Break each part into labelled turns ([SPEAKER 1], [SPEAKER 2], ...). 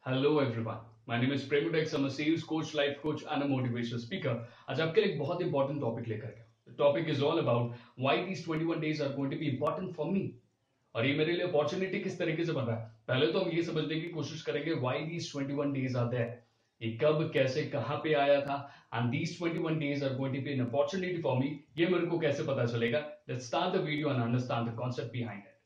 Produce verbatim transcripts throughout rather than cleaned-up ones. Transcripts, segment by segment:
[SPEAKER 1] Hello everyone. My name is Premodex. I'm a sales coach, life coach and a motivational speaker. आज आपके लिए एक बहुत important topic लेकर गया. The topic is all about why these twenty-one days are going to be important for me. और ये मेरे लिए अपॉर्चुनिटी किस तरीके से बन रहा है. पहले तो हम ये समझने की कोशिश करेंगे why these twenty-one days are there. ये कब, कैसे, कहां पे आया था, and these twenty-one days are going to be an opportunity for me. ये मेरे को कैसे पता चलेगा? Let's start the video and understand the concept behind it.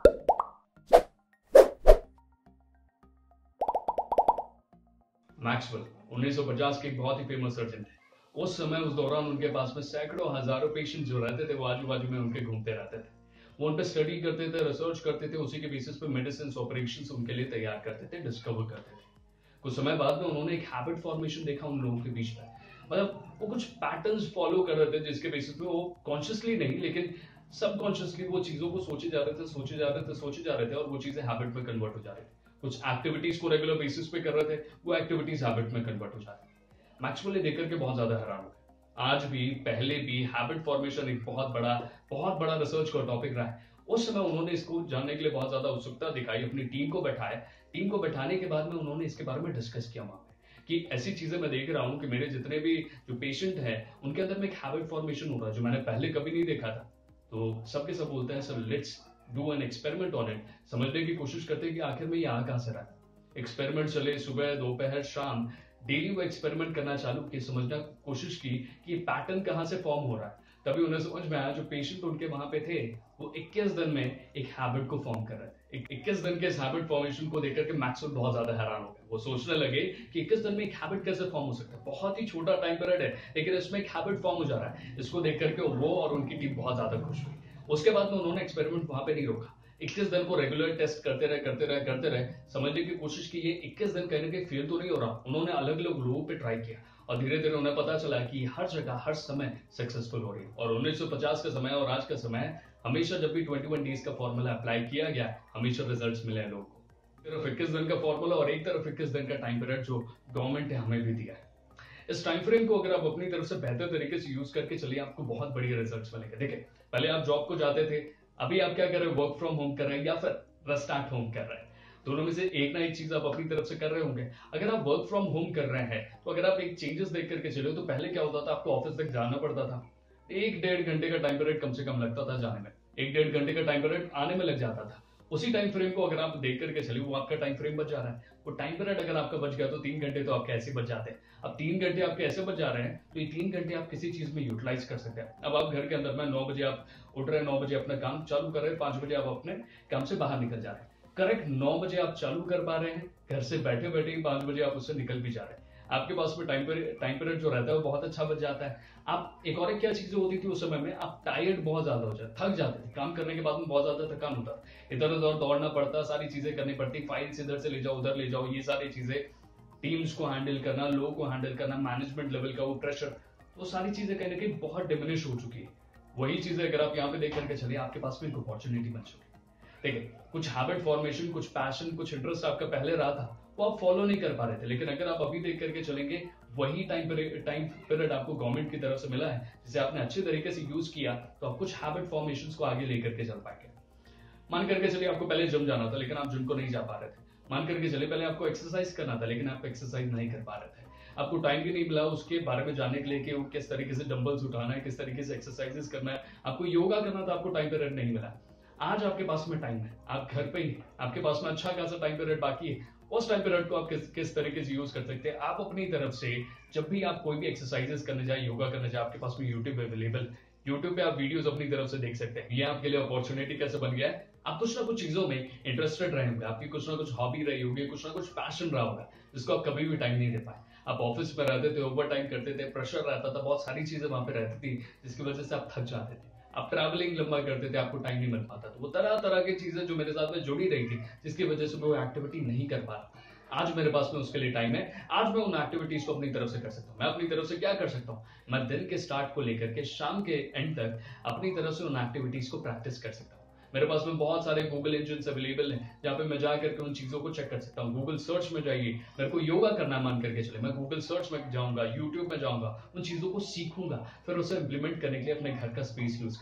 [SPEAKER 1] Maxwell उन्नीस सौ पचास के एक बहुत ही फेमस सर्जन थे. उस समय उस दौरान उनके पास में सैकड़ों हजारों पेशेंट जो रहते थे वो आजू बाजू में उनके घूमते रहते थे. वो उन पे स्टडी करते थे, रिसर्च करते थे, उसी के बेसिस पे मेडिसिन ऑपरेशंस उनके लिए तैयार करते थे, डिस्कवर करते थे. कुछ समय बाद में उन्होंने एक हैबिट फॉर्मेशन देखा उन लोगों के बीच में. मतलब वो कुछ पैटर्न्स फॉलो कर रहे थे जिसके बेसिस पे वो कॉन्शियसली नहीं लेकिन सबकॉन्शियसली वो चीजों को सोचे जा रहे थे सोचे जा रहे थे सोचे जा रहे थे और वो चीजें हैबिट में कन्वर्ट हो जा रही थी. कुछ एक्टिविटीज को रेगुलर बेसिस पे कर रहे थे, वो एक्टिविटीज हैबिट में कन्वर्ट हो जा रही है. मैक्सवेल देख करके बहुत ज्यादा हैरान हो गए. आज भी, पहले भी हैबिट फॉर्मेशन एक बहुत बड़ा बहुत बड़ा रिसर्च का टॉपिक रहा है. उस समय उन्होंने इसको जानने के लिए बहुत ज्यादा उत्सुकता दिखाई, अपनी टीम को बैठाया. टीम को बैठाने के बाद में उन्होंने इसके बारे में डिस्कस किया वहां पे कि ऐसी चीजें मैं देख रहा हूं कि मेरे जितने भी जो पेशेंट है उनके अंदर में एक हैबिट फॉर्मेशन हो रहा है जो मैंने पहले कभी नहीं देखा था. तो सबके सब बोलते हैं sir let's do an experiment on it. समझने की कोशिश करते हैं कि आखिर में ये आ कहां से रहा है. एक्सपेरिमेंट चले, सुबह, दोपहर, शाम, डेली वो एक्सपेरिमेंट करना चालू किया, समझना कोशिश की कि ये पैटर्न कहां से फॉर्म हो रहा है. तभी उन्हें समझ में आया जो पेशेंट उनके वहां पे थे वो इक्कीस दिन में एक हैबिट को फॉर्म कर रहे थे. इक्कीस दिन के इस हैबिट फॉर्मेशन को देखकर के मैक्सवेल बहुत ज्यादा हैरान हो गए. वो सोचने लगे कि इक्कीस दिन में एक हैबिट कैसे फॉर्म हो सकता है. बहुत ही छोटा टाइम पीरियड है लेकिन इसमें एक हैबिट फॉर्म हो जा रहा है. इसको देख करके वो और उनकी टीम बहुत ज्यादा खुश हुई. उसके बाद में उन्होंने एक्सपेरिमेंट वहां पे नहीं रोका. इक्कीस दिन को रेगुलर टेस्ट करते रहे करते रहे करते रहे समझने की कोशिश की ये इक्कीस दिन कहीं ना कहीं फेल तो नहीं हो रहा. उन्होंने अलग अलग लोगों पे ट्राई किया और धीरे धीरे उन्हें पता चला कि हर जगह हर समय सक्सेसफुल हो रही है. और उन्नीस सौ पचास का समय और आज का समय हमेशा जब भी इक्कीस डेज का फॉर्मूला अप्लाई किया गया हमेशा रिजल्ट्स मिले हैं लोगों को. तरफ इक्कीस दिन का फॉर्मूला और एक तरफ इक्कीस दिन का टाइम पीरियड जो गवर्नमेंट ने हमें भी दिया है. इस टाइम फ्रेम को अगर आप अपनी तरफ से बेहतर तरीके से यूज करके चलिए आपको बहुत बढ़िया रिजल्ट्स मिलेंगे. देखिए पहले आप जॉब को जाते थे, अभी आप क्या कर रहे हैं, वर्क फ्रॉम होम कर रहे हैं या फिर रेस्ट होम कर रहे हैं. दोनों में से एक ना एक चीज आप अपनी तरफ से कर रहे होंगे. अगर आप वर्क फ्रॉम होम कर रहे हैं तो अगर आप एक चेंजेस देख करके चले तो पहले क्या होता था, आपको ऑफिस तक जाना पड़ता था. एक डेढ़ घंटे का टाइम पीरियड कम से कम लगता था जाने में, एक डेढ़ घंटे का टाइम पीरियड आने में लग जाता था. उसी टाइम फ्रेम को अगर आप देख करके चले वो आपका टाइम फ्रेम बच जा रहा है. वो टाइम पीरियड अगर आपका बच गया तो तीन घंटे तो आपके ऐसे बच जाते हैं. अब तीन घंटे आपके ऐसे बच जा रहे हैं तो ये तीन घंटे आप किसी चीज में यूटिलाइज कर सकते हैं. अब आप घर के अंदर में नौ बजे आप उठ रहे हैं, नौ बजे अपना काम चालू कर रहे हैं, पांच बजे आप अपने काम से बाहर निकल जा रहे हैं. करेक्ट नौ बजे आप चालू कर पा रहे हैं, घर से बैठे बैठे ही पांच बजे आप उससे निकल भी जा रहे हैं. आपके पास में टाइम टाइम पीरियड जो रहता है वो बहुत अच्छा बच जाता है. आप एक और एक क्या चीजें होती थी उस समय में, आप टायर्ड बहुत ज्यादा हो जाते, थक जाते थे. काम करने के बाद में बहुत ज्यादा थकान होता, इधर उधर दौड़ना पड़ता, सारी चीजें करनी पड़ती, फाइल्स इधर से ले जाओ उधर ले जाओ, ये सारी चीजें, टीम्स को हैंडल करना, लोगों को हैंडल करना, मैनेजमेंट लेवल का वो प्रेशर, वो सारी चीजें कहीं ना कहीं बहुत डिमिनिश हो चुकी है. वही चीजें अगर आप यहाँ पे देख करके चलिए आपके पास में एक अपॉर्चुनिटी बन चुकी है. देखिए कुछ हैबिट फॉर्मेशन, कुछ पैशन, कुछ इंटरेस्ट आपका पहले रहा था वो आप फॉलो नहीं कर पा रहे थे. लेकिन अगर आप अभी देख करके चलेंगे वही टाइम टाइम पीरियड आपको गवर्नमेंट की तरफ से मिला है जिसे आपने अच्छे तरीके से यूज किया तो आप कुछ हैबिट फॉर्मेशन को आगे लेकर के चल पाएंगे. मान करके चलिए आपको पहले जिम जाना था लेकिन आप जिम को नहीं जा पा रहे थे. मान करके चलिए पहले आपको एक्सरसाइज करना था लेकिन आप एक्सरसाइज नहीं कर पा रहे थे. आपको टाइम भी नहीं मिला उसके बारे में जानने के लिए कि किस तरीके से डंबल्स उठाना है, किस तरीके से एक्सरसाइजेस करना है, आपको योगा करना था, आपको टाइम पीरियड नहीं मिला. आज आपके पास में टाइम है, आप घर पे ही, आपके पास में अच्छा खासा टाइम पीरियड बाकी है. उस टाइम पीरियड को आप किस किस तरीके से यूज कर सकते हैं. आप अपनी तरफ से जब भी आप कोई भी एक्सरसाइजेस करने जाए, योगा करने जाए, आपके पास में यूट्यूब अवेलेबल, यूट्यूब पे आप वीडियोस अपनी तरफ से देख सकते हैं. ये आपके लिए अपॉर्चुनिटी कैसे बन गया है, आप कुछ ना कुछ चीजों में इंटरेस्टेड रहे होंगे, आपकी कुछ ना कुछ हॉबी रही होगी, कुछ ना कुछ पैशन रहा होगा जिसको आप कभी भी टाइम नहीं दे पाए. आप ऑफिस में रहते थे, ओवर टाइम करते थे, प्रेशर रहता था, बहुत सारी चीजें वहां पे रहती थी जिसकी वजह से आप थक जाते थे. आप ट्रैवलिंग लंबा करते थे, आपको टाइम नहीं मिल पाता. तो वो तरह तरह की चीजें जो मेरे साथ में जुड़ी रही थी जिसकी वजह से मैं वो एक्टिविटी नहीं कर पा रहा. आज मेरे पास में उसके लिए टाइम है. आज मैं उन एक्टिविटीज को अपनी तरफ से कर सकता हूँ. मैं अपनी तरफ से क्या कर सकता हूँ, मैं दिन के स्टार्ट को लेकर के शाम के एंड तक अपनी तरफ से उन एक्टिविटीज को प्रैक्टिस कर सकता हूँ. मेरे पास में बहुत सारे गूगल इंजन अवेलेबल हैं जहाँ पे मैं जा करके उन चीजों को चेक कर सकता हूँ. गूगल सर्च में जाइए, मेरे को योगा करना मान करके चले, मैं गूगल सर्च में जाऊंगा, यूट्यूब में जाऊंगा, उन चीजों को सीखूंगा, फिर उसे इंप्लीमेंट करने के लिए अपने घर का स्पेस यूज करूंगा.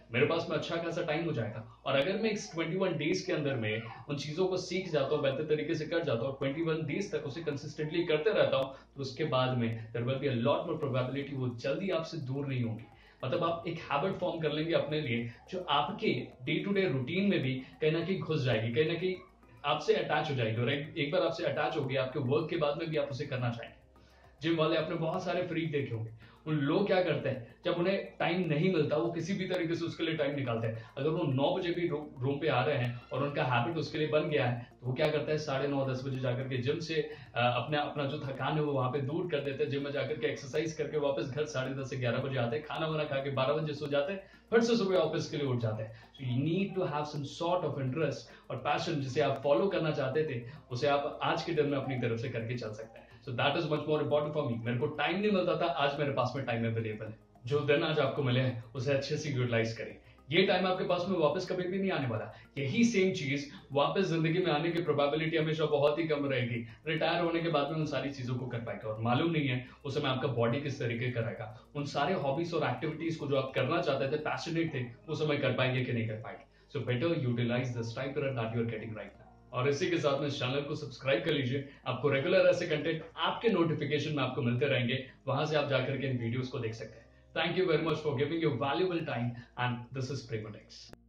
[SPEAKER 1] मेरे पास में अच्छा खासा टाइम हो जाएगा। और अगर मैं इस इक्कीस डेज के अंदर में उन चीजों को सीख जाता हूँ, बेहतर तरीके से कर जाता हूँ, इक्कीस डेज तक उसे कंसिस्टेंटली करते रहता हूँ, तो उसके बाद में there will be a lot more probability वो जल्दी आपसे दूर नहीं होंगी। मतलब आप एक हैबिट फॉर्म कर लेंगे अपने लिए जो आपके डे टू डे रूटीन में भी कहीं ना कहीं घुस जाएगी, कहीं ना कहीं आपसे अटैच हो जाएगी। और एक, एक बार आपसे अटैच हो गया, आपके वर्क के बाद में भी आप उसे करना चाहेंगे। जिम वाले आपने बहुत सारे फ्रीक देखे होंगे, उन लोग क्या करते हैं, जब उन्हें टाइम नहीं मिलता वो किसी भी तरीके से उसके लिए टाइम निकालते हैं। अगर वो नौ बजे भी रूम पे आ रहे हैं और उनका हैबिट उसके लिए बन गया है, तो वो क्या करता है, साढ़े नौ दस बजे जाकर के जिम से अपना अपना जो थकान है वो वहां पे दूर कर देते हैं। जिम में जाकर के एक्सरसाइज करके वापस घर साढ़े दस से ग्यारह बजे आते हैं, खाना वाना खा के बारह बजे सो जाते हैं, फिर से सुबह ऑफिस के लिए उठ जाते हैं। So you need to have some sort of interest और पैशन, जिसे आप फॉलो करना चाहते थे उसे आप आज के दिन में अपनी तरफ से करके चल सकते हैं। So that is much more important for me. मेरे को टाइम नहीं मिलता था, आज मेरे पास में टाइम अवेलेबल है। जो दिन आज आपको मिले हैं उसे अच्छे से यूटिलाइज करें। ये टाइम आपके पास में वापस कभी भी नहीं आने वाला। यही सेम चीज वापस जिंदगी में आने की प्रोबेबिलिटी हमेशा बहुत ही कम रहेगी। रिटायर होने के बाद में उन सारी चीजों को कर पाएगा और मालूम नहीं है उस समय आपका बॉडी किस तरीके का रहेगा। उन सारे हॉबीज और एक्टिविटीज को जो आप करना चाहते थे, पैशनेट थे, उस समय कर पाएंगे कि नहीं कर पाएंगे। So better utilise this time period that you are getting right now. और इसी के साथ में इस चैनल को सब्सक्राइब कर लीजिए। आपको रेगुलर ऐसे कंटेंट आपके नोटिफिकेशन में आपको मिलते रहेंगे, वहां से आप जाकर के इन वीडियोस को देख सकते हैं। Thank you very much for giving your valuable time, and this is Premodex.